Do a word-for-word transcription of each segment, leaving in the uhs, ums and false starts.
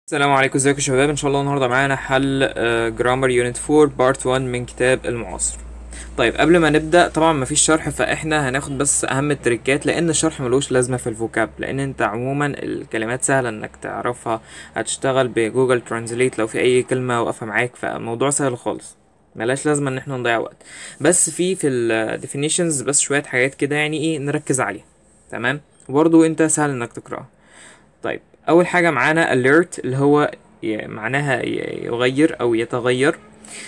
السلام عليكم، ازيكم يا شباب؟ ان شاء الله النهارده معانا حل جرامر يونت فور بارت واحد من كتاب المعاصر. طيب قبل ما نبدا، طبعا مفيش شرح، فاحنا هناخد بس اهم التريكات، لان الشرح ملوش لازمه في الفوكاب، لان انت عموما الكلمات سهله انك تعرفها. هتشتغل بجوجل ترانزليت لو في اي كلمه واقفه معاك، فالموضوع سهل خالص، ملاش لازمه ان احنا نضيع وقت. بس في في الديفينيشنز بس شويه حاجات كده، يعني ايه نركز عليها. تمام، وبرضو انت سهل انك تقراها. طيب اول حاجه معانا alert، اللي هو ي- معناها ي- يغير او يتغير.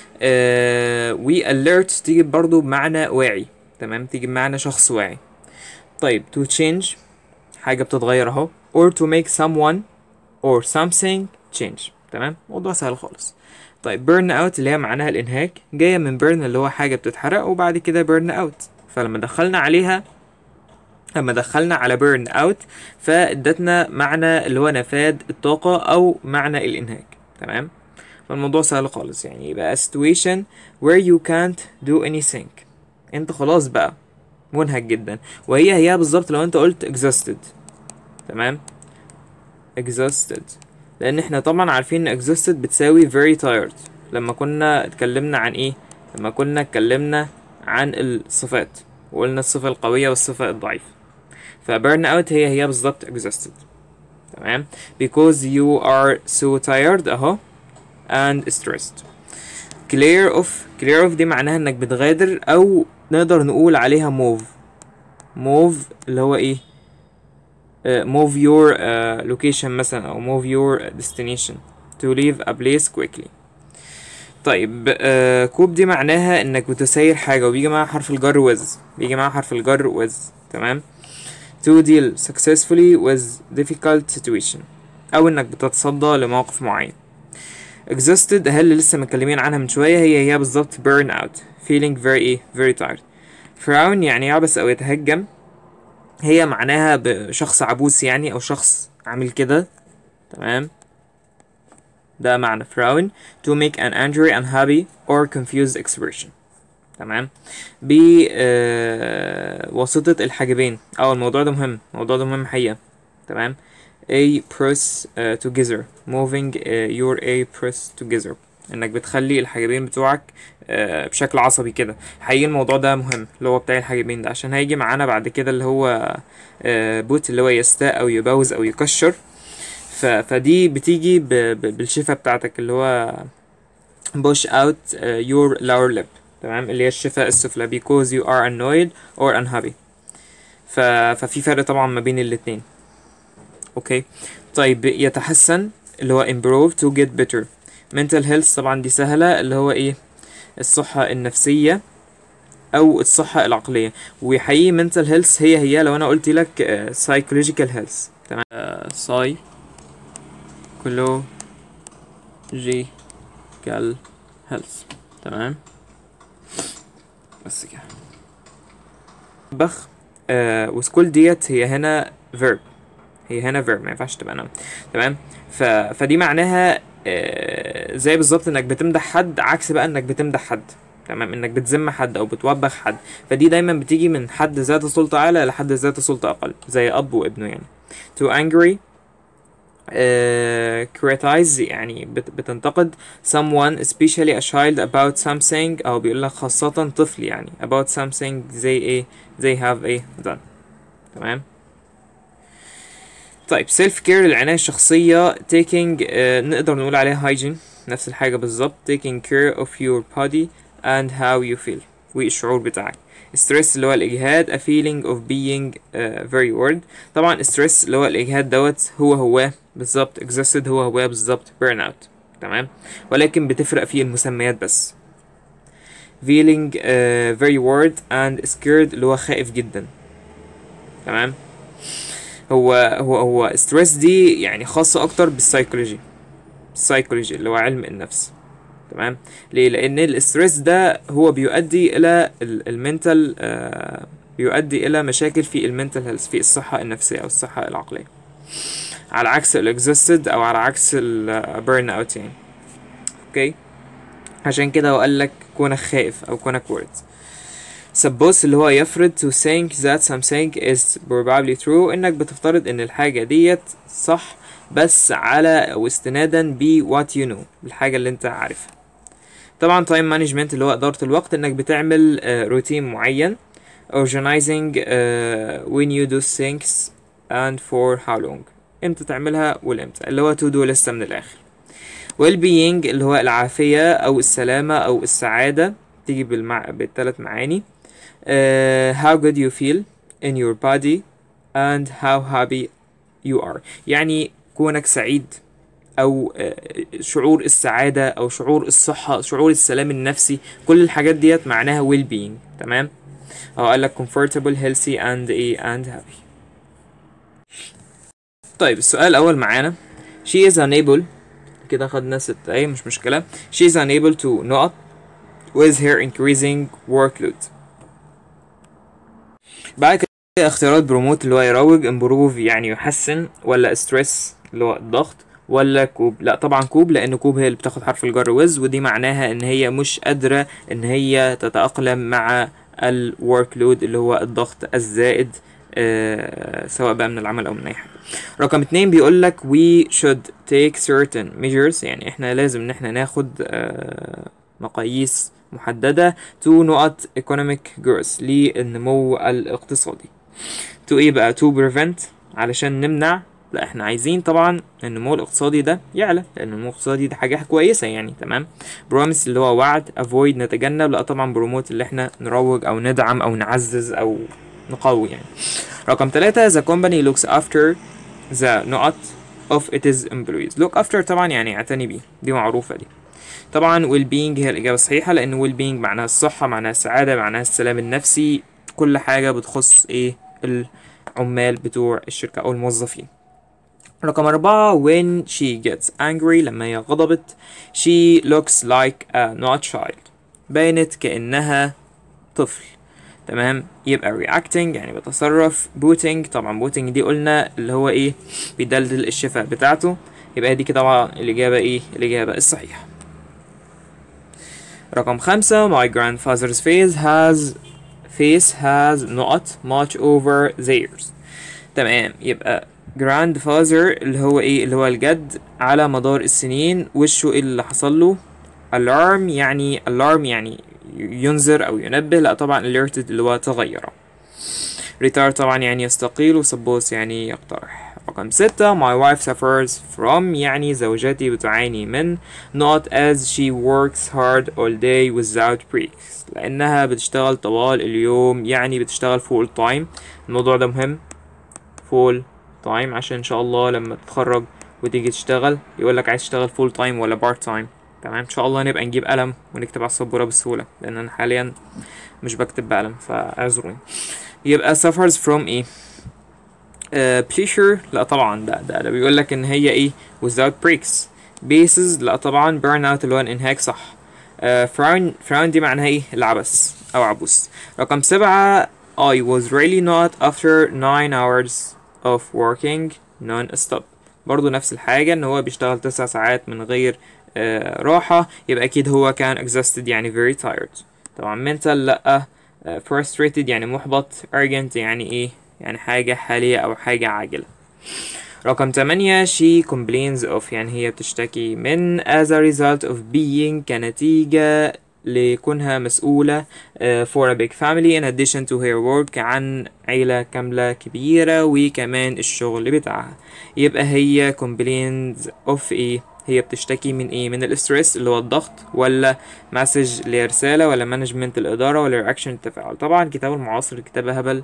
آه و alert تيجي برضو بمعنى واعي. تمام، تيجي بمعنى شخص واعي. طيب to change، حاجه بتتغير اهو. or to make someone or something change. تمام، موضوع سهل خالص. طيب burn out اللي هي معناها الانهاك، جايه من burn اللي هو حاجه بتتحرق، وبعد كده burn out. فلما دخلنا عليها لما دخلنا على burn out فادتنا معنى اللي هو نفاد الطاقة او معنى الانهاك. تمام، فالموضوع سهل خالص، يعني يبقى situation where you can't do anything. انت خلاص بقى منهك جدا، وهي هي بالظبط لو انت قلت exhausted. تمام، exhausted، لان احنا طبعا عارفين ان exhausted بتساوي very tired. لما كنا اتكلمنا عن ايه لما كنا اتكلمنا عن الصفات، وقلنا الصفة القوية والصفة الضعيفة. فburn out هي هي بالظبط exhausted. تمام، because you are so tired اهو and stressed. clear off clear off دي معناها انك بتغادر، او نقدر نقول عليها move. move اللي هو ايه uh, move your uh, location مثلا، او move your destination to leave a place quickly. طيب آه كوب دي معناها انك بتسير حاجة، وبيجي معاها حرف الجر with بيجي معاها حرف الجر with. تمام، to deal successfully with difficult situation، او انك بتتصدى لموقف معين. exhausted هل اللي لسه متكلمين عنها من شوية، هي هي بالظبط burn out feeling very ايه very tired. frown يعني يعبس او يتهجم، هي معناها بشخص عبوس يعني، او شخص عامل كده. تمام، ده معنى frown. to make an angry unhappy or confused expression. تمام، بواسطة الحاجبين. اه الموضوع ده مهم، الموضوع ده مهم حقيقة. تمام، a press uh, together moving uh, your a press together، انك بتخلي الحاجبين بتوعك uh, بشكل عصبي كده. حقيقي الموضوع ده مهم، اللي هو بتاع الحاجبين ده، عشان هيجي معانا بعد كده اللي هو uh, بوت، اللي هو يستاء او يبوز او يكشر. ف... فدي بتيجي ب... ب... بالشفة بتاعتك، اللي هو push out uh, your lower lip. تمام، اللي هي الشفة السفلى because you are annoyed or unhappy. ف... ففي فرق طبعا ما بين الاتنين. اوكي، طيب يتحسن اللي هو improve to get better. mental health طبعا دي سهلة، اللي هو ايه الصحة النفسية او الصحة العقلية. وحقيقي mental health هي هي لو انا قلت لك uh, psychological health. تمام، uh, psychological health. تمام، بس كده. بخ آه وسكول ديت هي هنا verb، هي هنا verb، ما ينفعش تبقى noun. تمام، ف... فدي معناها آه زي بالظبط انك بتمدح حد، عكس بقى انك بتمدح حد. تمام، انك بتذم حد او بتوبخ حد، فدي دايما بتيجي من حد ذات سلطة اعلى لحد ذات سلطة اقل، زي اب وابنه يعني. to angry uh, criticize يعني بت, بتنتقد someone especially a child about something، او بيقول لك خاصة طفل يعني about something زي ايه they have ايه done. تمام، طيب self care العناية الشخصية taking uh, نقدر نقول عليها hygiene، نفس الحاجة بالظبط taking care of your body and how you feel، والشعور بتاعك. stress اللي هو الإجهاد a feeling of being uh, very worried. طبعا stress اللي هو الإجهاد دوت هو هو بالظبط exhausted، هو هو بالظبط burn out. تمام، ولكن بتفرق في المسميات بس. feeling uh, very worried and scared اللي هو خائف جدا. تمام، هو هو هو ستريس دي يعني خاصة أكتر بالسايكولوجي، السايكولوجي اللي هو علم النفس. تمام، ليه؟ لأن الستريس ده هو بيؤدي إلى المنتال آه بيؤدي إلى مشاكل في المنتال هيلث، في الصحة النفسية أو الصحة العقلية، على عكس الاكزوستد أو على عكس البيرن أوت يعني. أوكي، عشان كده هو قال لك كونك خائف أو كونك worried. suppose اللي هو يفرض to think that something is probably true، انك بتفترض ان الحاجة ديت صح بس على او استنادا ب what you know، بالحاجة اللي انت عارفها. طبعا time management اللي هو إدارة الوقت، انك بتعمل روتين uh, معين. organizing uh, when you do things and for how long، امتى تعملها والامتى، اللي هو to do لسه من الاخر. well being اللي هو العافية او السلامة او السعادة، تيجي بالمع... بالثلاث معاني. uh, how good you feel in your body and how happy you are، يعني كونك سعيد او شعور السعادة او شعور الصحة، شعور السلام النفسي، كل الحاجات ديت معناها well being. تمام. او قال لك comfortable healthy and a and happy. طيب السؤال الاول معانا she is unable، كده خدنا ست ايه مش مشكلة. she is unable to not with her increasing workload. بعد كده اختيارات بروموت اللي هو يروج، امبروف يعني يحسن، ولا ستريس اللي هو الضغط، ولا كوب. لا طبعا كوب، لان كوب هي اللي بتاخد حرف الجر ويز، ودي معناها ان هي مش قادرة ان هي تتأقلم مع الورك لود اللي هو الضغط الزائد، آه سواء بقى من العمل او من اي حاجة. رقم اتنين بيقول لك we should take certain measures، يعني احنا لازم ان احنا ناخد آه مقاييس محددة to نقط economic growth للنمو الاقتصادي. to ايه بقى؟ to prevent علشان نمنع. لا احنا عايزين طبعا النمو الاقتصادي ده يعلى، لان النمو الاقتصادي ده حاجة كويسة يعني. تمام. promise اللي هو وعد، avoid نتجنب. لا طبعا promote اللي احنا نروج او ندعم او نعزز او نقوي يعني. رقم ثلاثة the company looks after the نقط of its employees. look after طبعا يعني يعتني بيه، دي معروفة دي. طبعا well being هي الإجابة الصحيحة، لأن well being معناها الصحة، معناها السعادة، معناها السلام النفسي، كل حاجة بتخص ايه العمال بتوع الشركة أو الموظفين. رقم أربعة when she gets angry، لما هي غضبت. she looks like a not child، بانت كأنها طفل. تمام. يبقى reacting يعني بتصرف. booting طبعا booting دي قلنا اللي هو ايه بيدلدل الشفاه بتاعته، يبقى دي كده طبعا الإجابة ايه الإجابة الصحيحة. رقم خمسة my grandfather's face has face has not much over the years. تمام. يبقى grandfather اللي هو ايه اللي هو الجد، على مدار السنين وشه ايه اللي حصل له؟ alarm يعني alarm يعني ينذر او ينبه. لا طبعا alerted اللي هو تغير. retire طبعا يعني يستقيل، و suppose يعني يقترح. رقم ستة my wife suffers from يعني زوجتي بتعاني من not as she works hard all day without breaks، لأنها بتشتغل طوال اليوم، يعني بتشتغل full time. الموضوع ده مهم full time عشان إن شاء الله لما تتخرج وتيجي تشتغل يقولك عايز تشتغل full time ولا part time. تمام. إن شاء الله نبقى نجيب قلم ونكتب على السبورة بسهولة، لأن أنا حاليا مش بكتب بقلم فاعذروني. يبقى suffers from ايه؟ uh, pleasure. لا طبعا ده ده, ده بيقول لك ان هي ايه without breaks. bases لا طبعا burn out اللي هو الانهاك صح. uh, frown frown دي معناها ايه العبث او عبوس. رقم سبعة I was really not after nine hours of working non-stop، برضو نفس الحاجة ان هو بيشتغل تسع ساعات من غير uh, راحة، يبقى اكيد هو كان exhausted يعني very tired. طبعا mental لا. Uh, frustrated يعني محبط. urgent يعني ايه يعني حاجة حالية او حاجة عاجلة. رقم تمانية she complains of يعني هي بتشتكي من as a result of being كنتيجة لكونها مسؤولة uh, for a big family in addition to her work عن عيلة كاملة كبيرة وكمان الشغل بتاعها. يبقى هي complains of ايه هي بتشتكي من ايه من الاسترس اللي هو الضغط، ولا مسج لرسالة، ولا مانجمنت الإدارة، ولا رياكشن التفاعل. طبعا كتاب المعاصر كتاب هبل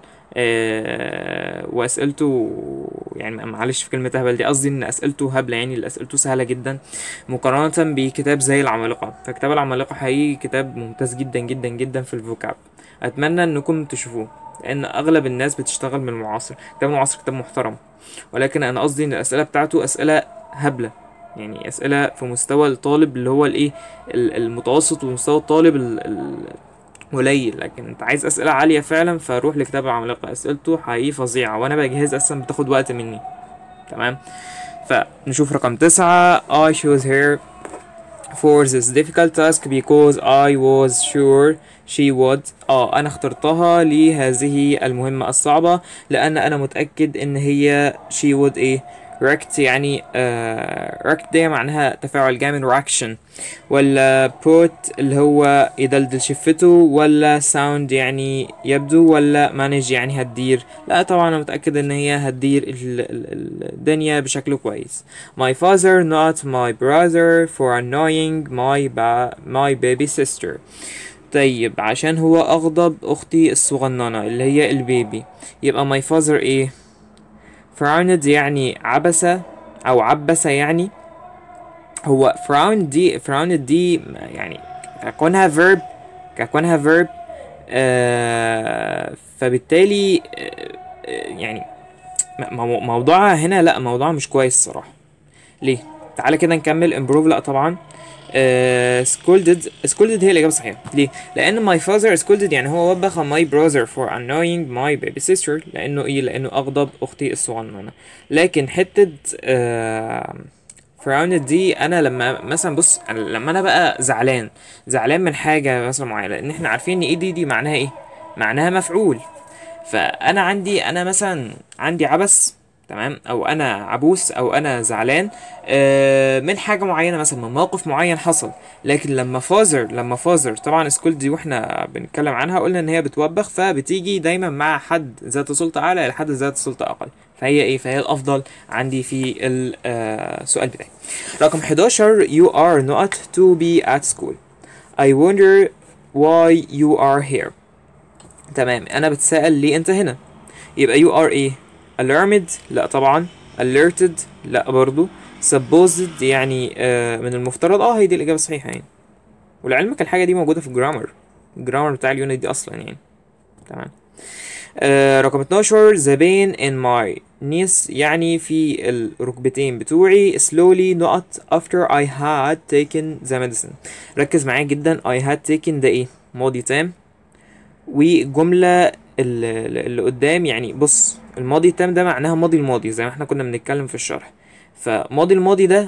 آه واسئلته يعني معلش في كلمة هبل دي قصدي ان اسئلته هبلة، يعني اللي اسئلته سهلة جدا مقارنة بكتاب زي العمالقة. فكتاب العمالقة حقيقي كتاب ممتاز جدا جدا جدا في الفوكاب، اتمنى انكم تشوفوه لان اغلب الناس بتشتغل من المعاصر. كتاب المعاصر كتاب محترم، ولكن انا قصدي ان الاسئلة بتاعته اسئلة هبلة، يعني اسئله في مستوى الطالب اللي هو الايه المتوسط ومستوى الطالب القليل، لكن انت عايز اسئله عاليه فعلا فروح لكتاب العمالقه، اسئلته حقيقي فظيعه وانا بجهز اصلا بتاخد وقت مني. تمام. فنشوف رقم تسعة I chose her for this difficult task because I was sure she would اه انا اخترتها لهذه المهمة الصعبة لان انا متأكد ان هي she would ايه wrecked يعني آه wrecked دي معناها تفاعل جاي من reaction، ولا put اللي هو يدلدل شفته، ولا sound يعني يبدو، ولا manage يعني هتدير. لا طبعا انا متأكد ان هي هتدير ال- ال- الدنيا بشكل كويس. my father not my brother for annoying my ba my baby sister. طيب عشان هو اغضب اختي الصغننة اللي هي البيبي، يبقى my father ايه؟ frowned يعني عبسة او عبسة يعني. هو frown دي frowned دي يعني كونها verb، كونها verb آه فبالتالي آه آه، يعني مو- موضوعها هنا لا، موضوعها مش كويس صراحة. ليه؟ تعالى كده نكمل. improve لا طبعا. آه scolded scolded هي الإجابة الصحيحة. ليه؟ لأن my father scolded يعني هو وبخ my brother for annoying my baby sister. لأنه إيه؟ لأنه أغضب أختي الصغننة. لكن حتة آه frowned دي أنا لما مثلا بص، أنا لما أنا بقى زعلان زعلان من حاجة مثلا معينة، لأن إحنا عارفين إن إيه دي دي معناها إيه؟ معناها مفعول. فانا عندي انا مثلا عندي عبس، تمام، او انا عبوس او انا زعلان آه، من حاجه معينه، مثلا من موقف معين حصل. لكن لما فازر لما فازر طبعا سكول دي واحنا بنتكلم عنها قلنا ان هي بتوبخ، فبتيجي دايما مع حد ذات سلطه اعلى الى حد ذات سلطه اقل. فهي ايه؟ فهي الافضل عندي في السؤال بتاعي. رقم حداشر you are not to be at school. I wonder why you are here. تمام، انا بتسأل ليه انت هنا. يبقى you are ايه؟ alarmed لا طبعا. alerted لا برضو. supposed يعني آه من المفترض اه هي دي الاجابه الصحيحه يعني. ولعلمك الحاجه دي موجوده في الجرامر، الجرامر بتاع اليونت دي اصلا يعني. تمام. آه رقم اتناشر the pain in my knees يعني في الركبتين بتوعي slowly not after I had taken the medicine. ركز معايا جدا. I had taken ده ايه؟ ماضي تام. وجملة اللي, اللي قدام يعني بص، الماضي التام ده معناها ماضي الماضي زي ما احنا كنا بنتكلم في الشرح. فماضي الماضي ده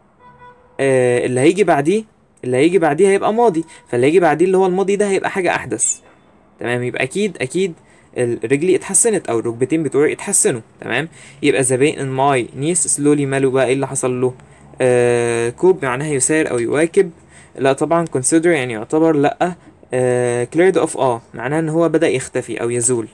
آه اللي هيجي بعديه اللي هيجي بعديه هيبقى ماضي، فاللي هيجي بعديه اللي هو الماضي ده هيبقى حاجة أحدث. تمام، يبقى أكيد أكيد رجلي اتحسنت أو الركبتين بتوعي اتحسنوا. تمام، يبقى the pain in my knees slowly ماله بقى ايه اللي حصل له؟ آه كوب معناها يسار أو يواكب. لا طبعا consider يعني يعتبر لا. آه cleared off اه معناها ان هو بدأ يختفي او يزول.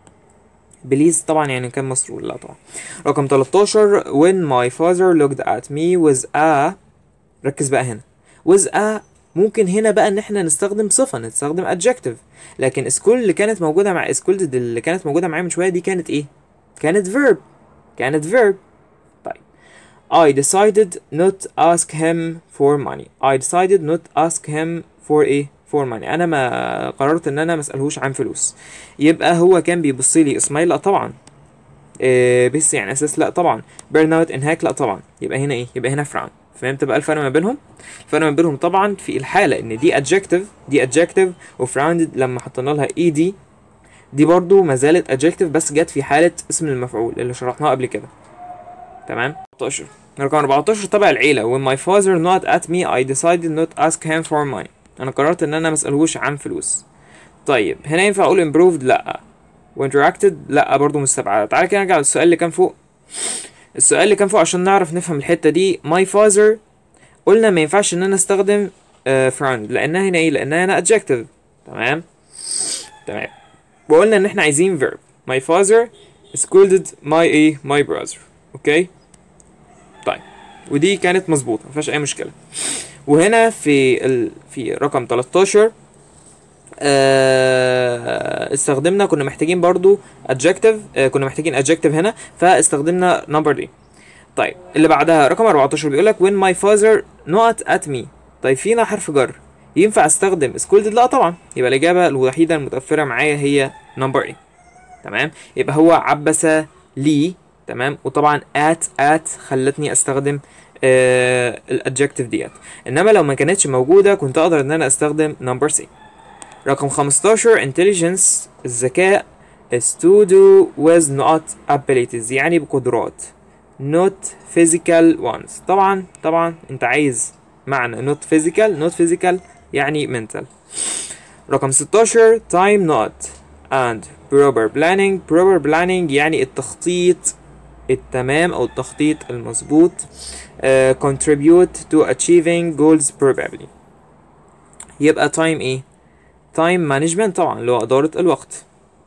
بليز طبعا يعني كان مسرور. لا طبعا. رقم تلتاشر when my father looked at me with a، ركز بقى هنا with a ممكن هنا بقى ان احنا نستخدم صفة، نستخدم adjective. لكن سكول اللي كانت موجودة مع سكول اللي كانت موجودة معايا من شوية دي كانت ايه؟ كانت verb كانت verb. طيب I decided not ask him for money. I decided not ask him for ايه؟ for money. انا ما قررت ان انا ما اسالهوش عن فلوس. يبقى هو كان بيبص لي اسماعيل لا طبعا. إيه بس يعني اساس لا طبعا. burn out انهاك لا طبعا. يبقى هنا ايه؟ يبقى هنا frown. فهمت بقى الفرق ما بينهم؟ الفرق ما بينهم طبعا في الحاله ان دي adjective دي adjective وفراوند لما حطينا لها اي دي دي برضو ما زالت adjective بس جت في حاله اسم المفعول اللي شرحناها قبل كده. تمام. أربعتاشر رقم أربعتاشر تبع العيله when my father not at me I decided not ask him for money. انا قررت ان انا ما اسالهوش عن فلوس. طيب هنا ينفع اقول improved؟ لا. وinteracted لا برضو مستبعده. تعالى كده نرجع للسؤال اللي كان فوق. السؤال اللي كان فوق عشان نعرف نفهم الحته دي my father قلنا ما ينفعش ان انا استخدم uh, frowned لانها هنا ايه؟ لانها هنا adjective. تمام تمام. وقلنا ان احنا عايزين verb. my father scolded my ايه؟ my brother. اوكي طيب، ودي كانت مظبوطه ما فيهاش اي مشكله. وهنا في ال... في رقم تلتاشر آه... استخدمنا كنا محتاجين برضو adjective. آه كنا محتاجين adjective هنا فاستخدمنا number دي. طيب اللي بعدها رقم أربعتاشر بيقول لك when my father not at me. طيب فينا حرف جر ينفع استخدم scolded؟ لا طبعا. يبقى الاجابه الوحيده المتأثره معايا هي number ايه. تمام، يبقى هو عبس لي. تمام، وطبعا at at خلتني استخدم آه الادجكتيف ديت. انما لو ما كانتش موجوده كنت اقدر ان انا استخدم number C. رقم خمستاشر intelligence الذكاء is to do with not abilities يعني بقدرات not physical ones. طبعا طبعا انت عايز معنى not physical not physical يعني mental. رقم ستاشر time not and proper planning. proper planning يعني التخطيط التمام أو التخطيط المظبوط. uh, contribute to achieving goals probably. يبقى time ايه؟ time management طبعا اللي هو إدارة الوقت.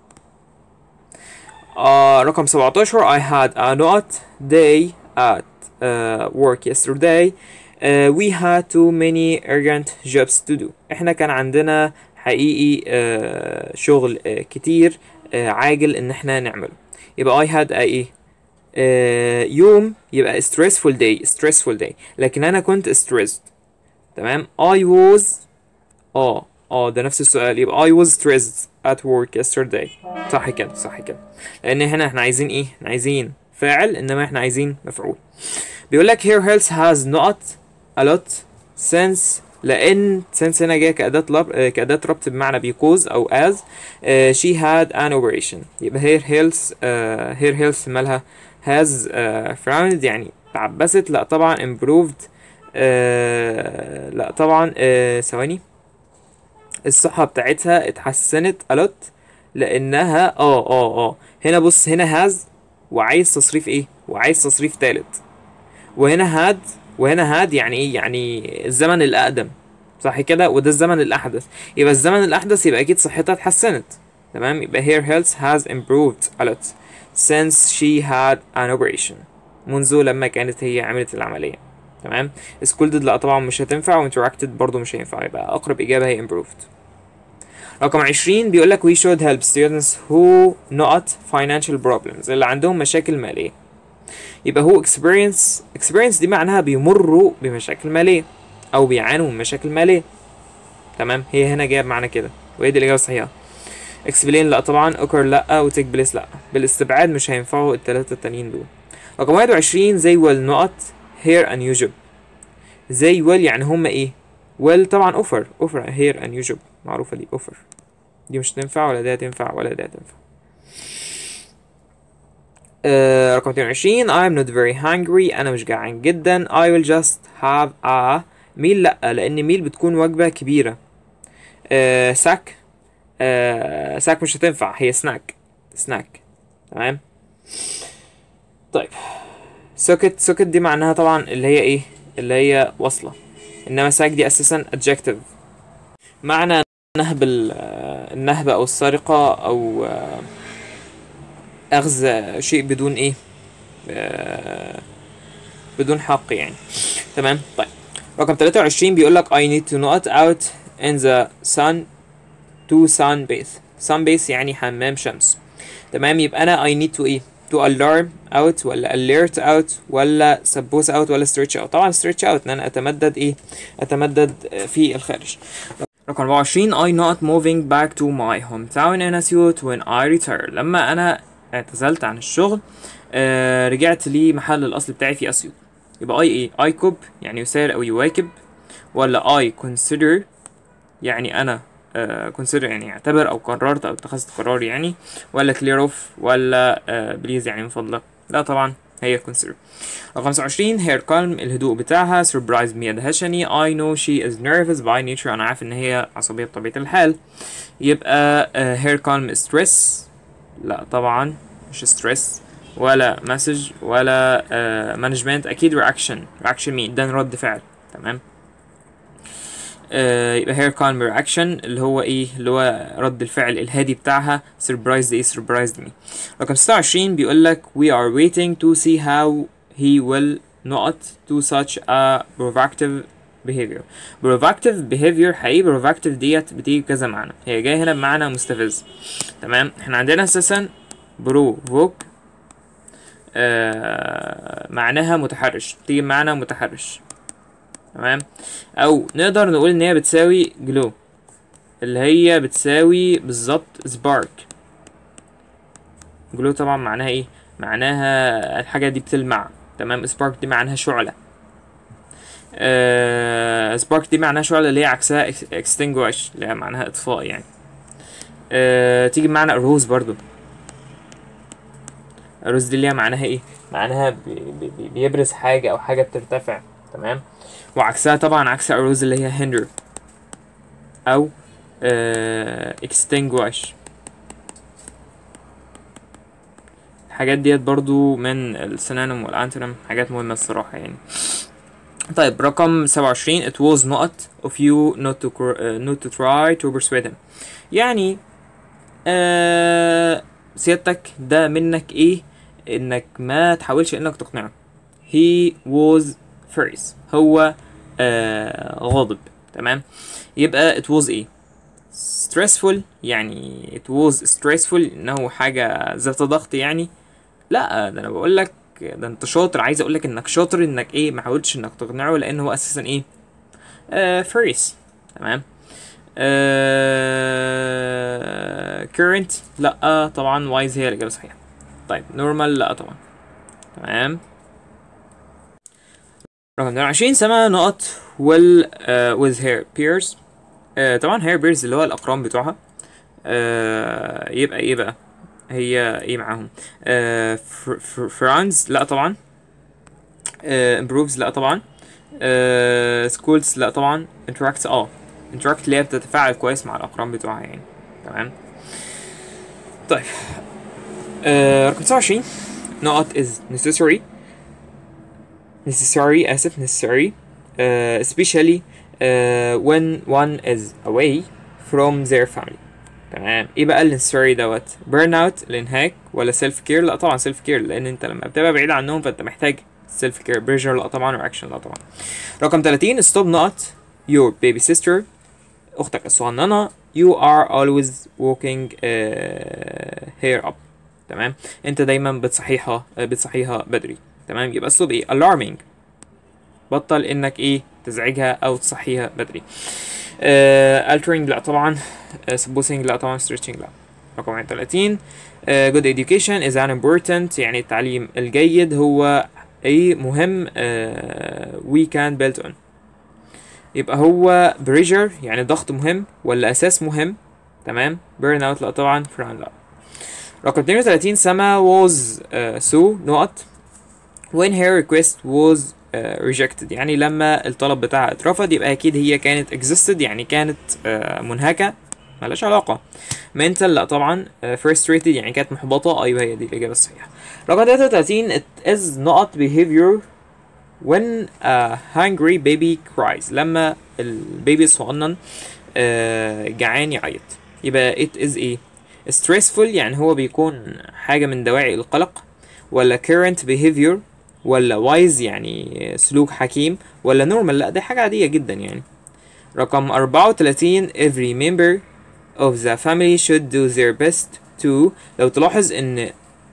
uh, رقم سبعتاشر I had a not day at uh, work yesterday. uh, we had too many urgent jobs to do. احنا كان عندنا حقيقي uh, شغل uh, كتير uh, عاجل ان احنا نعمله. يبقى I had a ايه؟ uh, يوم يبقى stressful day stressful day لكن انا كنت stressed. تمام. I was اه اه ده نفس السؤال يبقى I was stressed at work yesterday. صح كده صح كده لان هنا احنا عايزين ايه؟ احنا عايزين فاعل انما احنا عايزين مفعول. بيقول لك here health has not a lot since لان since هنا جايه كأداة لب... كأداة ربط بمعنى because او as uh, she had an operation. يبقى here health uh, here health مالها has uh, frowned يعني تعبست. لا طبعا improved uh, لا طبعا ثواني uh, الصحة بتاعتها اتحسنت a lot لانها اه اه اه هنا بص هنا has وعايز تصريف ايه؟ وعايز تصريف تالت. وهنا هاد وهنا هاد يعني ايه؟ يعني الزمن الاقدم صح كده وده الزمن الاحدث. يبقى الزمن الاحدث يبقى اكيد صحتها اتحسنت. تمام. يبقى her health has improved a lot since she had an operation منذ لما كانت هي عملت العملية. تمام. scolded لا طبعا مش هتنفع و interacted برضو مش هينفع. يبقى اقرب اجابة هي improved. رقم عشرين بيقول لك we should help students who not financial problems اللي عندهم مشاكل مالية. يبقى هو experience experience دي معناها بيمروا بمشاكل مالية أو بيعانوا من مشاكل مالية. تمام. هي هنا جاية بمعنى كده وهي دي الإجابة الصحيحة. explain لا طبعا. occur لا و take place لا. بالاستبعاد مش هينفعوا التلاتة التانيين دول. رقم واحد وعشرين they will not hear unusual. they will يعني هما إيه؟ will طبعا offer offer hear unusual معروفة دي offer. دي مش تنفع ولا دي هتنفع ولا دي هتنفع. Uh, رقم اتنين وعشرين I'm not very hungry أنا مش جعان جدا. I will just have a meal لأ لأن meal بتكون وجبة كبيرة. uh, ساك uh, ساك مش هتنفع هي سناك سناك. تمام. طيب سوكت سوكت دي معناها طبعا اللي هي ايه؟ اللي هي وصلة. انما ساك دي اساسا adjective معنى نهب النهب او السرقة او uh, اخذ شيء بدون ايه؟ آه بدون حق يعني. تمام. طيب رقم تلاتة وعشرين بيقول لك I need to not out in the sun to sunbathe. sunbathe يعني حمام شمس. تمام. يبقى انا I need to ايه؟ to alarm out ولا alert out ولا suppose out ولا stretch out. طبعا stretch out ان انا اتمدد ايه؟ اتمدد في الخارج. رقم أربعة وعشرين I not moving back to my hometown in a suit when I retire. لما انا اعتزلت عن الشغل آه رجعت لي محل الاصل بتاعي في اسيوط. يبقى اي ايه؟ اي كوب يعني يسار او يواكب ولا اي consider يعني انا آه consider يعني اعتبر او قررت او اتخذت قرار يعني ولا clear off ولا آه بليز يعني من فضلك. لا طبعا هي consider. رقم خمسة وعشرين her calm الهدوء بتاعها surprised me ادهشني. I know she is nervous by nature انا عارف ان هي عصبية بطبيعة الحال. يبقى آه her calm is stress لا طبعا مش ستريس ولا مسج ولا مانجمنت. uh, اكيد رياكشن رياكشن مين؟ ده رد فعل. تمام. uh, يبقى هير كالم رياكشن اللي هو ايه؟ اللي هو رد الفعل الهادي بتاعها. سربرايزد ايه؟ سربرايزد مي. رقم ستة وعشرين بيقول لك we are waiting to see how he will not to such a provocative behavior. provocative behavior حقيقي provocative ديت بتيجي بكذا معنى. هي جايه هنا بمعنى مستفز. تمام. احنا عندنا اساسا بروفوك آه معناها متحرش بتيجي بمعنى متحرش. تمام. او نقدر نقول ان هي بتساوي جلو اللي هي بتساوي بالظبط سبارك. جلو طبعا معناها ايه؟ معناها الحاجة دي بتلمع. تمام. سبارك دي معناها شعلة. آه سبارك دي معناها شعلة اللي هي عكسها اكستنجوش اللي هي معناها اطفاء يعني. آه تيجي بمعنى الروز برضو. الروز دي اللي هي معناها ايه؟ معناها بي بي بيبرز حاجة او حاجة بترتفع. تمام. وعكسها طبعا عكس الروز اللي هي hinder او آه extinguish الحاجات ديت برضو من السينونيم والانتونيم حاجات مهمة الصراحة يعني. طيب رقم سبعة وعشرين it was not of you not to cr- uh, not to try to persuade him. يعني آه سيادتك ده منك ايه انك ما تحاولش انك تقنعه. he was furious هو آه غاضب. تمام. يبقى it was ايه stressful يعني it was stressful انه حاجة ذات ضغط يعني. لا ده انا بقول لك ده انت شاطر، عايز اقول لك انك شاطر انك ايه ما حاولتش انك تقنعه لان هو اساسا ايه آه furious. تمام. آه current لا طبعا wise هي الاجابة الصحيحة. طيب normal لا طبعا. تمام. رقم اتنين وعشرين سما نقط will uh, with her peers. آه طبعا hair peers اللي هو الاقران بتوعها. آه يبقى ايه بقى هي ايه معاهم آه فرانز لا طبعا. آه improves لا طبعا. آه schools لا طبعا. interact اه interact اللي هي بتتفاعل كويس مع الاقران بتوعها يعني. تمام. طيب آه رقم تسعة وعشرين نقط is necessary necessary اسف necessary uh, especially uh, when one is away from their family. تمام. ايه بقى ال necessary دوت burn out الانهاك ولا self care؟ لا طبعا self care لان انت لما بتبقى بعيد عنهم فانت محتاج self care. pressure لا طبعا واكشن لا طبعا. رقم ثلاثين stop نقط your baby sister اختك الصغننه you are always walking uh, her up. تمام. انت دايما بتصحيها بتصحيها بدري. تمام. يبقى stop ايه alarming بطل انك ايه تزعجها او تصحيها بدري. uh, altering لا طبعا. uh, supposing لا طبعا. stretching لا. رقم واحد وثلاثين uh, good education is an important يعني التعليم الجيد هو ايه مهم uh, we can build on. يبقى هو pressure يعني ضغط مهم ولا اساس مهم. تمام. burn out لا طبعا. frown لا. رقم اتنين وثلاثين سما was uh, so نقط when her request was uh, rejected يعني لما الطلب بتاعها اترفض يبقى اكيد هي كانت existed يعني كانت uh, منهكة ملهاش علاقة. mental لا طبعا. uh, frustrated يعني كانت محبطة. ايوه هي دي الاجابة الصحيحة. رقم ثلاثة وثلاثين it is not behavior when a hungry baby cries لما البيبي الصغنن uh, جعان يعيط. يبقى it is ايه stressful يعني هو بيكون حاجة من دواعي القلق ولا current behavior ولا wise يعني سلوك حكيم ولا normal لا دي حاجة عادية جدا يعني. رقم أربعة وثلاثين every member of the family should do their best to لو تلاحظ ان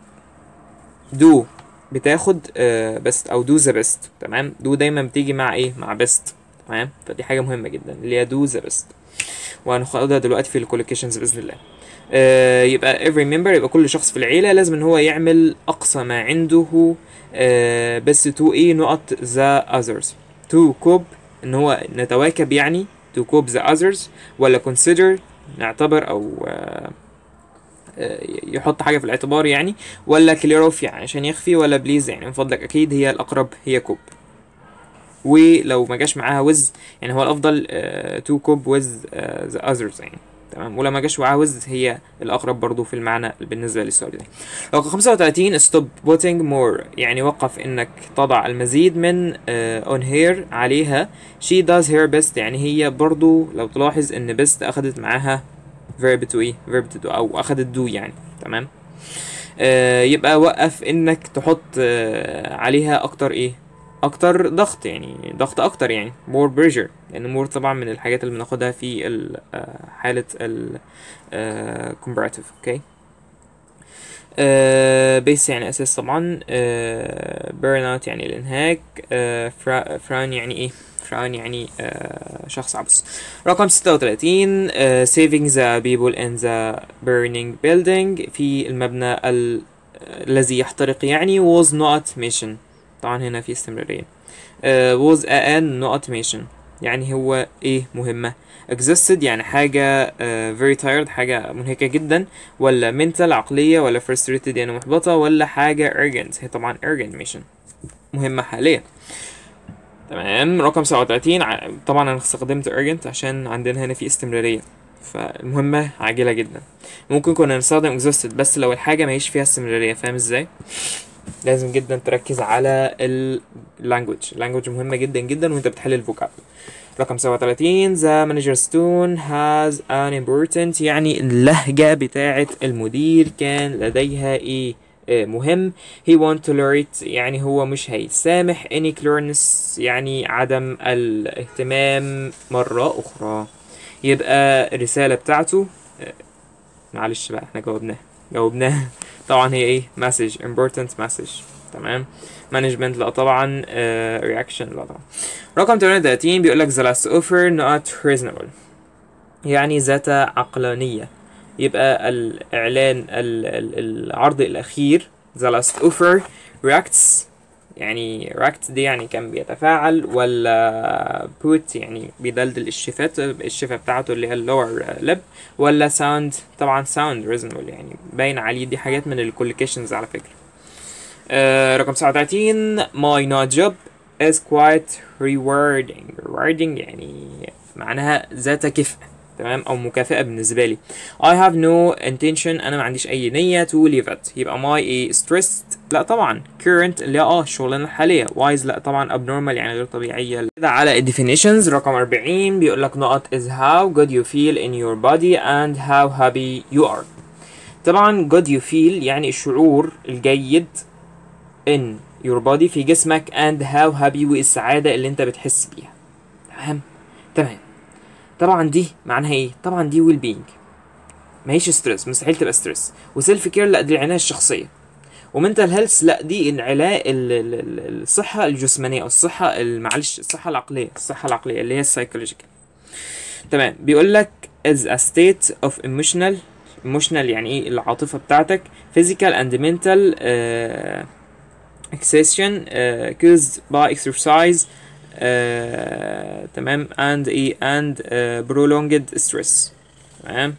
do بتاخد uh, best او do the best. تمام. do دايما بتيجي مع ايه مع best. تمام. فدي حاجة مهمة جدا اللي هي do the best وهناخدها دلوقتي في الكولوكيشنز بإذن الله. آه يبقى every member يبقى كل شخص في العيلة لازم ان هو يعمل اقصى ما عنده آه بس to ايه نقط the others to cope ان هو نتواكب يعني to cope the others ولا consider نعتبر او آه آه يحط حاجة في الاعتبار يعني ولا clear off يعني عشان يخفي ولا please يعني من فضلك. اكيد هي الاقرب هي cope ولو ما جاش معاها with يعني هو الافضل uh, to cope with uh, the others يعني. تمام. ولما جاش معاها with هي الاقرب برضو في المعنى بالنسبه للسؤال ده. رقم خمسة وثلاثين stop putting more يعني وقف انك تضع المزيد من uh, on her عليها. she does her best يعني هي برضو لو تلاحظ ان best اخدت معاها verb to ايه verb to do او اخدت do يعني. تمام. uh, يبقى وقف انك تحط uh, عليها اكتر ايه اكتر ضغط يعني ضغط اكتر يعني more pressure لان more طبعا من الحاجات اللي بناخدها في حالة ال comparative. اوكي. بيس يعني اساس طبعا. burn out يعني الانهاك. frown يعني ايه frown يعني شخص عبس. رقم ستة وثلاثين saving the people in the burning building في المبنى الذي يحترق يعني was not mission. طبعا هنا في استمرارية. uh, was an نقط mission يعني هو ايه مهمة. exhausted يعني حاجة uh, very tired حاجة منهكة جدا ولا mental عقلية ولا frustrated يعني محبطة ولا حاجة urgent هي طبعا urgent mission مهمة حاليا. تمام. رقم سبعة وثلاثين طبعا انا استخدمت urgent عشان عندنا هنا في استمرارية. فالمهمة عاجلة جدا. ممكن كنا نستخدم exhausted بس لو الحاجة ماهيش فيها استمرارية، فاهم ازاي؟ لازم جدا تركز على ال language. language مهمة جدا جدا وانت بتحل الفوكاب. رقم سبعة وتلاتين the manager's tone has an important، يعني اللهجة بتاعة المدير كان لديها ايه آه مهم. he won't tolerate، يعني هو مش هيسامح any clearness، يعني عدم الاهتمام مرة أخرى. يبقى الرسالة بتاعته آه معلش بقى احنا جاوبناها جاوبناها طبعا هي ايه message important message. تمام. management لا طبعا. uh, reaction لا طبعا. رقم تمانية وتلاتين بيقول لك the last offer not reasonable، يعني ذات عقلانية. يبقى الإعلان ال ال العرض الأخير the last offer reacts، يعني react دي يعني كان بيتفاعل، ولا put يعني بيدلدل الشفات الشفة بتاعته اللي هي lower lip، ولا sound طبعا sound reasonable يعني باين عليه. دي حاجات من الكوليكيشنز على فكرة. آه رقم تسعة وتلاتين my not job is quite rewarding. rewarding يعني معناها ذات كفء، تمام، او مكافأة بالنسبة لي. I have no intention، انا ما عنديش اي نية to leave it. يبقى my ايه stressed لا طبعا. current اللي هي اه الشغلانة الحالية. wise لا طبعا. abnormal يعني غير طبيعية. كده على definitions. رقم أربعين بيقول لك نقط is how good you feel in your body and how happy you are. طبعا good you feel يعني الشعور الجيد in your body في جسمك and how happy والسعادة اللي انت بتحس بيها. تمام تمام. طبعا دي معناها ايه؟ طبعا دي ويل بينج، ماهيش ستريس، مستحيل تبقى ستريس. وسيلف كير لا دي العناية الشخصية. ومنتال هيلث لا دي العلاء الصحة الجسمانية او الصحة معلش الصحة العقلية الصحة العقلية اللي هي السايكولوجيكال. تمام. بيقول لك is a state of emotional emotional يعني ايه العاطفة بتاعتك physical and mental uh, exhaustion uh, caused by exercise uh, تمام and ايه and uh, prolonged stress. تمام.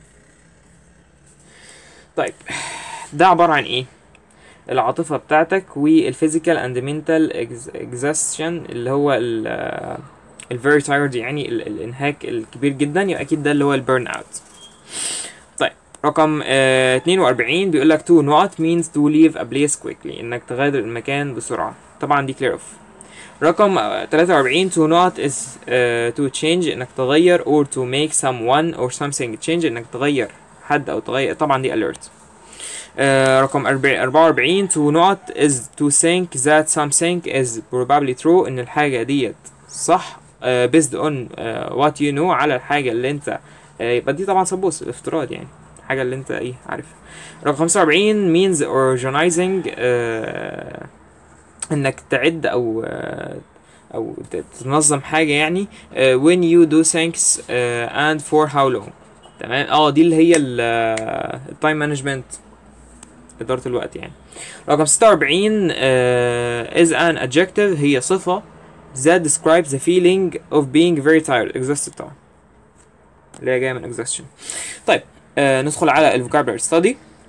طيب ده عبارة عن ايه؟ العاطفة بتاعتك والفيزيكال اند mental exhaustion اللي هو ال ال very tired يعني ال الانهاك الكبير جدا، يبقى اكيد ده اللي هو البيرن اوت. طيب رقم اه اتنين وأربعين بيقول لك to not means to leave a place quickly، انك تغادر المكان بسرعة. طبعا دي clear off. رقم تلاتة وأربعين to not is uh, to change انك تغير or to make someone or something change انك تغير حد او تغير. طبعا دي alert. Uh, رقم أربعة وأربعين to not is to think that something is probably true، ان الحاجة ديت صح uh, based on uh, what you know على الحاجة اللي انت uh, يبقى دي طبعا suppose الافتراض يعني الحاجة اللي انت ايه عارفها. رقم خمسة وأربعين means organizing uh, انك تعد او uh, او تنظم حاجة يعني uh, when you do things uh, and for how long. تمام. اه دي اللي هي التايم مانجمنت إدارة الوقت يعني. رقم ستة وأربعين uh, is an adjective هي صفة that describes the feeling of being very tired exhausted طبعا اللي هي جاية من exhaustion. طيب uh, ندخل على ال vocabulary study.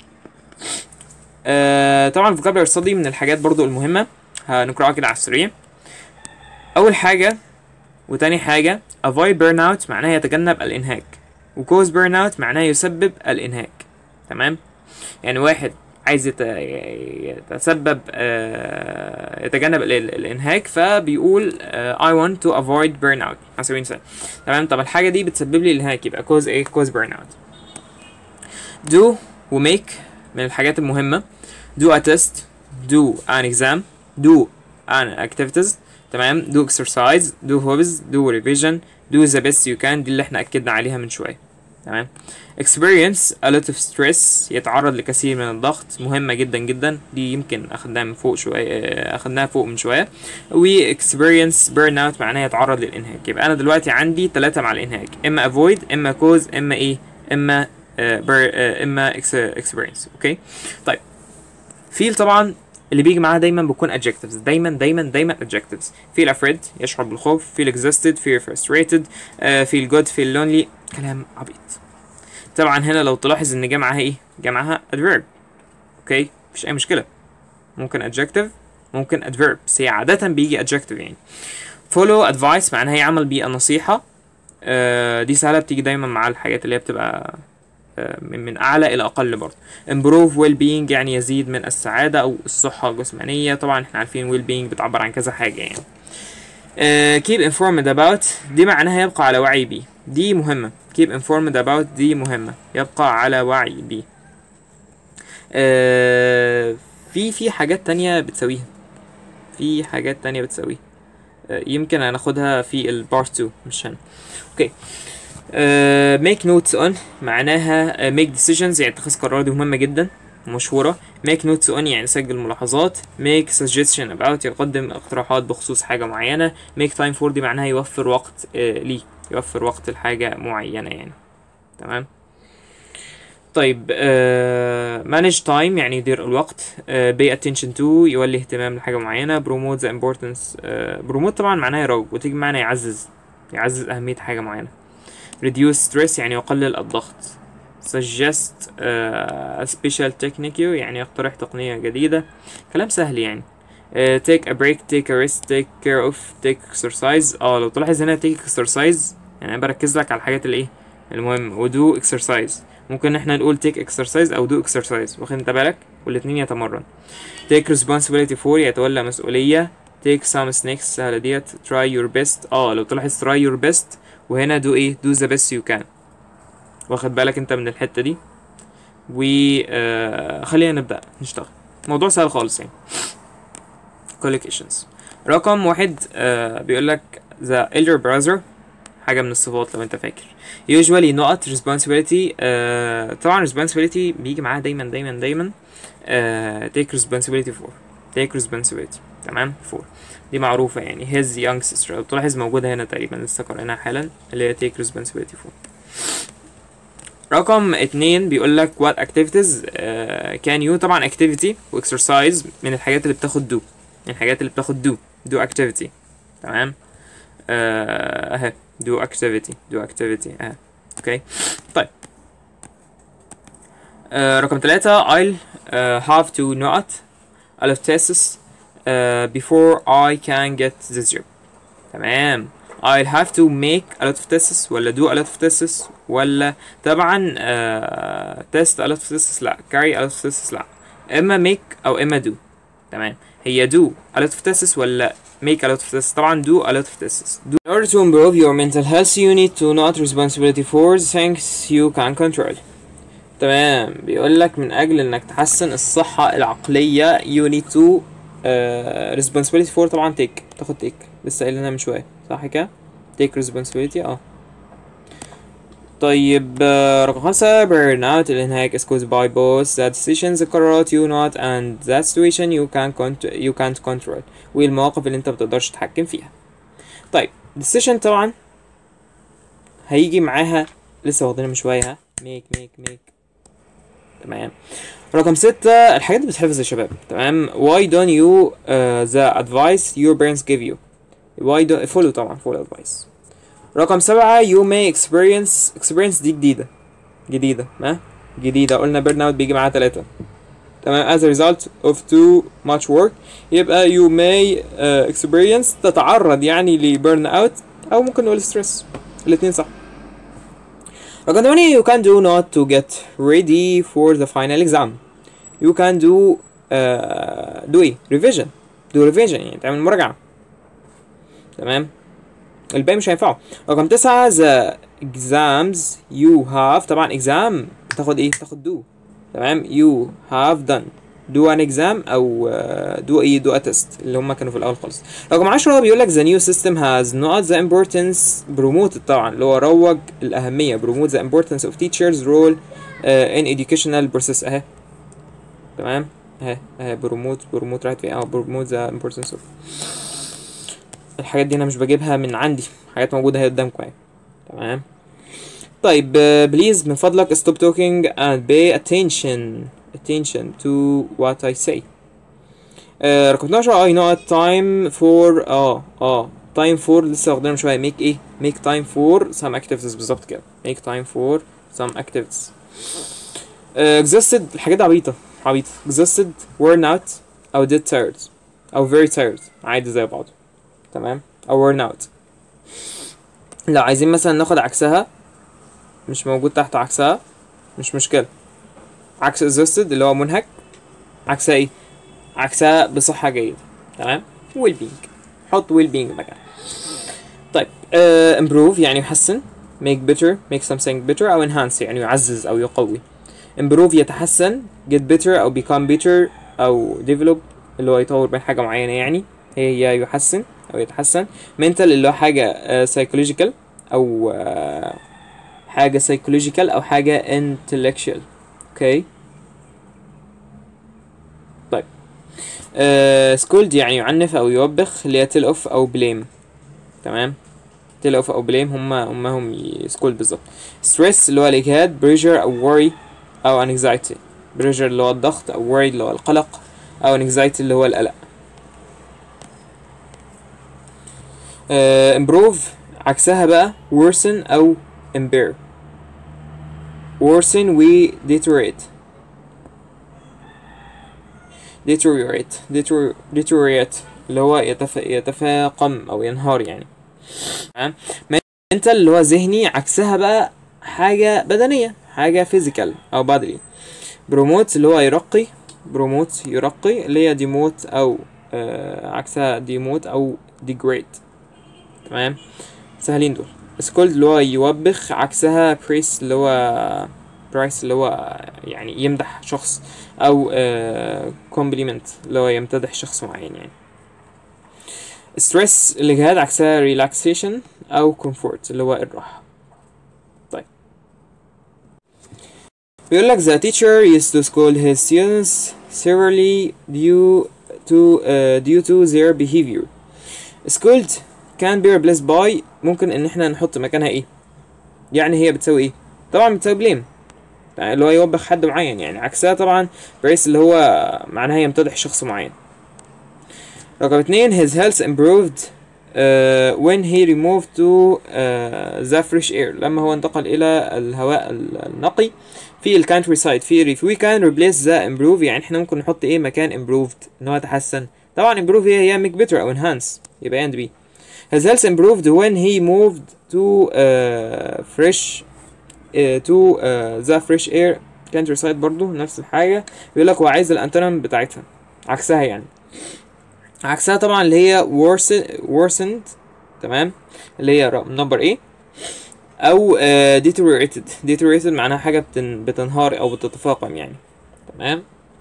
uh, طبعا ال vocabulary study من الحاجات برضو المهمة هنقرأها كده على السريع. أول حاجة وتاني حاجة avoid burnout معناها يتجنب الإنهاك، و cause burnout معناها يسبب الإنهاك. تمام. يعني واحد عايز يتسبب يتجنب الانهاك فبيقول I want to avoid burnout على سبيل المثال. تمام. طب الحاجة دي بتسبب لي الانهاك يبقى cause ايه؟ cause burnout. do و make من الحاجات المهمة. do a test، do an exam، do an activities. تمام. do exercise، do hobbies، do revision، do the best you can دي اللي احنا أكدنا عليها من شوية. تمام. experience a lot of stress يتعرض لكثير من الضغط مهمة جدا جدا دي يمكن اخدناها من فوق شوية اخدناها فوق من شوية. و experience burnout معناها يتعرض للإنهاك. يبقى أنا دلوقتي عندي ثلاثة مع الإنهاك، إما avoid إما cause إما إيه إما آه بر آه إما experience. أوكي. طيب feel طبعا اللي بيجي معاها دايما بيكون adjectives دايما دايما دايما adjectives. feel afraid يشعر بالخوف، feel exhausted feel frustrated uh, feel good feel lonely كلام عبيط. طبعا هنا لو تلاحظ ان جه معاها ايه؟ جه معاها adverb. اوكي مفيش اي مشكله، ممكن adjective ممكن adverb بس هي عاده بيجي adjective يعني. follow advice معناها يعمل بالنصيحه. آه دي سهله، بتيجي دايما مع الحاجات اللي هي بتبقى آه من, من اعلى الى اقل برضه. improve well being يعني يزيد من السعاده او الصحه الجسمانيه، طبعا احنا عارفين well being بتعبر عن كذا حاجه يعني. آه keep informed about دي معناها يبقى على وعي بيه، دي مهمه. keep informed about دي مهمه، يبقى على وعي بيه. آه في في حاجات تانية بتسويها، في حاجات تانية بتسويها آه يمكن هناخدها في البارت اتنين مش هنا. اوكي. آه make notes on معناها uh, make decisions يعني اتخاذ قرار، دي مهمة جدا مشهورة. make notes on يعني سجل ملاحظات. make suggestion about يقدم اقتراحات بخصوص حاجة معينة. make time for دي معناها يوفر وقت آه ليه، يوفر وقت لحاجة معينة يعني. تمام. طيب uh, manage time يعني يدير الوقت. uh, pay attention to يولي اهتمام لحاجة معينة. promote the importance uh, promote طبعا معناها يروج، وتيجي معناها يعزز، يعزز أهمية حاجة معينة. reduce stress يعني يقلل الضغط. suggest uh, a special technique يعني يقترح تقنية جديدة. كلام سهل يعني. uh, take a break take a rest take care of take exercise. اه لو تلاحظ هنا take exercise يعني انا بركز لك على الحاجات اللي ايه المهم، و do exercise ممكن احنا نقول take exercise او do exercise، واخد انت بالك، والاتنين يتمرن. take responsibility for يتولى مسؤولية. take some snacks سهلة ديت. try your best اه لو تلاحظ try your best وهنا do ايه do the best you can، واخد بالك انت من الحتة دي. و آه خلينا نبدأ نشتغل، موضوع سهل خالص يعني. collocations رقم واحد آه بيقولك the elder brother حاجة من الصفات لو انت فاكر. usually not responsibility آه طبعا responsibility بيجي معاها دايما دايما دايما آه take responsibility for take responsibility. تمام. for دي معروفة يعني his young sister لو تلاحظ موجودة هنا تقريبا لسه قارئينها حالا اللي هي take responsibility for. رقم اتنين بيقولك what activities آه can you طبعا activity و exercise من الحاجات اللي بتاخد do، من الحاجات اللي بتاخد do do activity. تمام. اهي do activity do activity اهي. اوكي. طيب آه رقم ثلاثة I'll uh, have to not a lot of tests uh, before I can get this job. تمام. I'll have to make a lot of tests ولا do a lot of tests ولا طبعا uh, test a lot of tests لا carry a lot of tests لا، اما make او اما do. تمام. هي do a lot of tests ولا make a lot of tests؟ طبعا do a lot of tests. Do. In order to improve your mental health you need to not responsibility for things you can control. تمام. بيقول لك من اجل انك تحسن الصحة العقلية you need to uh, responsibility for طبعا take تاخد take لسه قايلينها من شوية صح كده؟ take responsibility اه. طيب uh, رقم خمسة burn out الانهاك is caused by both the decisions القرارات you not and that situation you can you can't control والمواقف اللي انت بتقدرش تتحكم فيها. طيب decision طبعا هيجي معاها لسه واخدينها من شوية ها make make make. تمام. رقم ستة الحاجات اللي بتحفظ يا شباب. تمام. why don't you uh, the advice your parents give you why don't follow طبعا follow advice. رقم سبعة you may experience experience دي جديدة جديدة ما جديدة قلنا burn out بيجي معاها تلاتة. تمام. as a result of too much work يبقى you may uh, experience تتعرض يعني ل burn out أو ممكن نقول stress، الاتنين صح. رقم تمانية you can do not to get ready for the final exam you can do uh, do ايه revision do revision يعني تعمل مراجعة. تمام. الباقي مش هينفعه. رقم تسعة the exams you have طبعا exam تاخد ايه تاخد do. تمام. you have done do an exam او uh, do ايه do a test اللي هم كانوا في الاول خالص. رقم عشرة بيقول لك the new system has not the importance promoted طبعا اللي هو روج الاهميه promote the importance of teachers role uh, in educational process اهي. تمام. اهي اهي promote promote راحت فين اه promote the importance of. الحاجات دي انا مش بجيبها من عندي، حاجات موجوده اهي قدامكم اهي. تمام. طيب بليز من فضلك stop talking and pay attention attention to what I say. uh, رقم اتناشر I know time for اه اه time for لسه واخدينها من شويه make ايه make time for some activities بالظبط كده make time for some activities. uh, exhausted الحاجات دي عبيطه عبيطه exhausted worn out او dead tired او very tired عادي زي بعض. تمام. او worn out. لو عايزين مثلا ناخد عكسها، مش موجود تحته عكسها، مش مشكلة. عكس exhausted اللي هو منهك، عكسها ايه؟ عكسها بصحة جيدة. تمام. well being، حط well being مكانها. طيب uh, improve يعني يحسن، make better make something better، أو enhance يعني يعزز أو يقوي. improve يتحسن، get better أو become better أو develop اللي هو يطور من حاجة معينة يعني، هي يحسن أو يتحسن. mental اللي هو حاجة uh, psychological أو uh, حاجة psychological أو حاجة intellectual. اوكي. طيب uh, scold يعني يعنف أو يوبخ، اللي هي tell off أو blame. تمام. tell off أو blame هما هما هم scold بالظبط. stress اللي هو الإجهاد، pressure أو worry أو anxiety. pressure اللي هو الضغط، أو worry اللي هو القلق، أو anxiety اللي هو القلق. uh, improve عكسها بقى worsen أو impair. worsen و deteriorate deteriorate deterior- deteriorate اللي هو يتف... يتفاقم أو ينهار يعني. تمام. mental اللي هو ذهني، عكسها بقى حاجة بدنية، حاجة physical أو bodily. promote اللي هو يرقي، promote يرقي، اللي هي demote أو آه عكسها demote أو degrade. تمام. سهلين دول. scold اللي هو يوبخ، عكسها praise اللي هو praise اللي هو يعني يمدح شخص، أو آه compliment اللي هو يمتدح شخص معين يعني. stress الإجهاد، عكسها relaxation أو comfort اللي هو الراحة. طيب بيقول لك the teacher used to scold his students severely due to uh, due to their behavior. scold can be replaced by، ممكن ان احنا نحط مكانها ايه؟ يعني هي بتساوي ايه؟ طبعا بتساوي blame، يعني اللي هو يوبخ حد معين يعني. عكسها طبعا praise اللي هو معناها يمتدح شخص معين. رقم اتنين his health improved uh, when he removed to uh, the fresh air، لما هو انتقل الى الهواء النقي في ال countryside في الريف. we can replace the improve، يعني احنا ممكن نحط ايه مكان improved ان هو يتحسن. طبعا improve هي هي make better او enhance، يبقى and be. his health improved when he moved to uh, fresh uh, to uh, the fresh air countryside، برضو نفس الحاجة. بيقول لك هو عايز الانتونيم بتاعتها، عكسها يعني. عكسها طبعا اللي هي worsen worsened. تمام. اللي هي نمبر ايه، او uh, deteriorated deteriorated معناها حاجة بتن بتنهار او بتتفاقم يعني. تمام.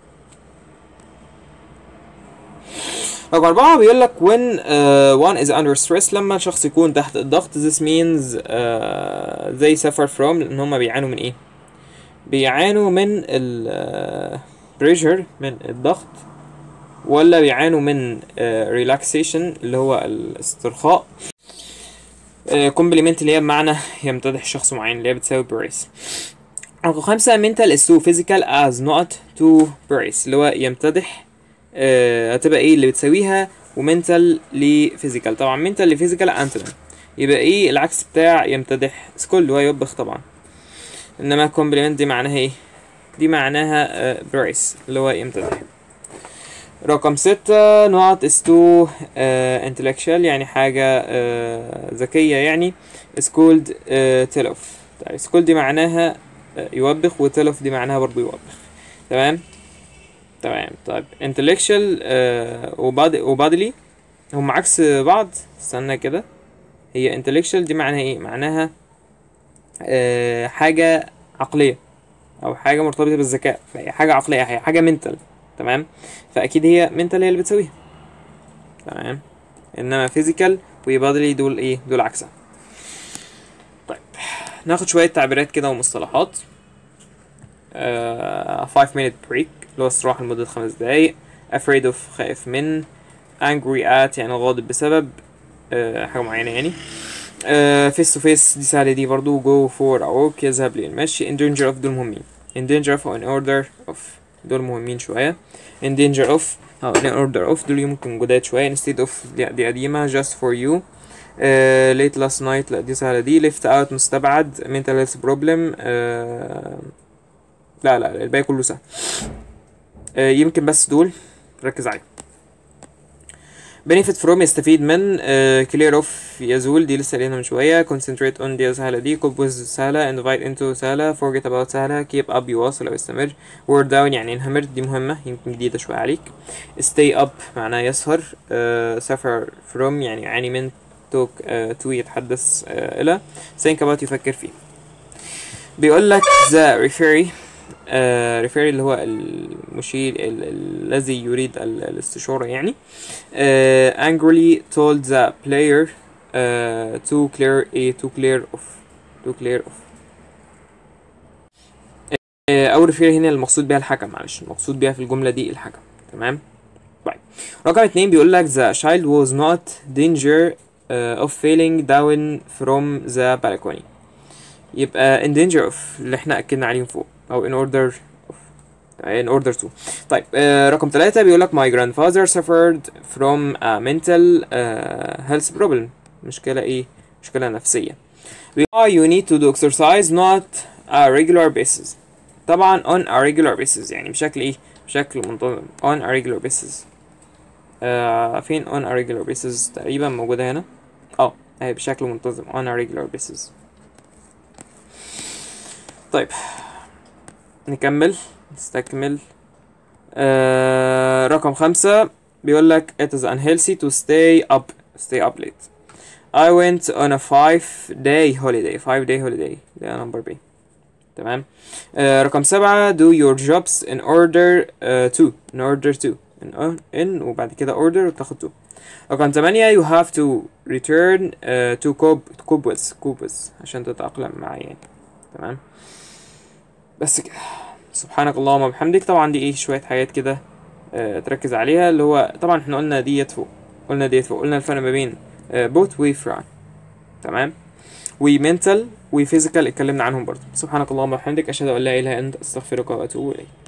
رقم أربعة بيقول لك when uh, one is under stress، لما الشخص يكون تحت الضغط. this means uh, they suffer from، ان هم بيعانوا من ايه؟ بيعانوا من ال uh, pressure من الضغط، ولا بيعانوا من uh, relaxation اللي هو الاسترخاء. كومبليمنت uh, اللي هي بمعنى يمتدح شخص معين، اللي هي بتساوي praise. رقم خمسة mental is to physical as not to praise، اللي هو يمتدح آه هتبقى ايه اللي بتساويها، ومنتال لفيزيكال. طبعا منتال لفيزيكال انتونيم، يبقى ايه العكس بتاع يمتدح؟ سكول هو يوبخ طبعا. انما كومبليمنت دي معناها ايه؟ دي معناها آه برايس اللي هو يمتدح. رقم ستة نقط is to آه intellectual، يعني حاجة آه ذكية يعني. سكولد آه تلف. طيب سكولد دي معناها آه يوبخ، وتلف دي معناها برضو يوبخ. تمام. تمام. طيب intellectual آه وبعد وبعدلي هم عكس بعض. استنى كده، هي intellectual دي معناها ايه؟ معناها آه حاجة عقلية او حاجة مرتبطة بالذكاء، فهي حاجة عقلية، هي حاجة mental. تمام. فاكيد هي mental هي اللي بتسويها. تمام. انما physical وبادلي دول ايه؟ دول عكسها. طيب ناخد شوية تعبيرات كده ومصطلحات. آه five minute break اللي هو استراحة لمدة خمس دقايق. afraid of خائف من. angry at يعني غاضب بسبب آه حاجة معينة يعني. آه face to face دي سهلة دي برضو. go for a walk يذهب للمشي. in danger of دول مهمين. in danger of or in order of دول مهمين شوية. in danger of أو in order of دول ممكن جداد شوية. instead of دي, دي قديمة. just for you. آه late last night لا دي سهلة دي. left out مستبعد. mental health problem. آه لا لا الباقي كله سهل. آه يمكن بس دول ركز عليهم. benefit from يستفيد من uh, clear off يزول دي لسه قايلينها من شوية concentrate on دي سهلة دي cope with سهلة invite into سهلة forget about سهلة keep up يواصل أو يستمر wear down يعني ينهمر دي مهمة يمكن جديدة شوية عليك stay up معناه يسهر uh, suffer from يعني يعاني من talk uh, to يتحدث uh, إلى think about يفكر فيه. بيقول لك the referee uh, referee اللي هو المشير الذي يريد الاستشارة يعني uh, angrily told the player uh, to clear a to clear off to clear off uh, أول referee هنا المقصود بها الحكم معلش المقصود بها في الجملة دي الحكم تمام. طيب رقم اتنين بيقول لك the child was not danger uh, of falling down from the balcony يبقى in danger of اللي احنا أكدنا عليهم فوق أو in order of in order to. طيب آه رقم ثلاثة بيقول لك my grandfather suffered from a mental uh, health problem مشكلة ايه؟ مشكلة نفسية. why you need to do exercise not a regular basis طبعا on a regular basis يعني بشكل ايه؟ بشكل منتظم on a regular basis. آه فين on a regular basis تقريبا موجودة هنا اه اهي بشكل منتظم on a regular basis. طيب نكمل نستكمل آه رقم خمسة بيقول لك it is unhealthy to stay up stay up late. I went on a five day holiday five day holiday ده number B تمام. آه رقم سبعة do your jobs in order uh, to in order to in, uh, in وبعد كده order وتاخد to. رقم ثمانية you have to return uh, to cope to cope with cope with عشان تتأقلم معاه يعني تمام. بس كده سبحانك اللهم وبحمدك. طبعا دي ايه شويه حاجات كده اه تركز عليها اللي هو طبعا احنا قلنا ديت فوق قلنا ديت فوق قلنا الفرق ما بين اه بوت وفران تمام ومنتال وفيزيكال اتكلمنا عنهم برضه. سبحانك اللهم وبحمدك اشهد ان لا اله الا انت استغفرك واتوب اليك.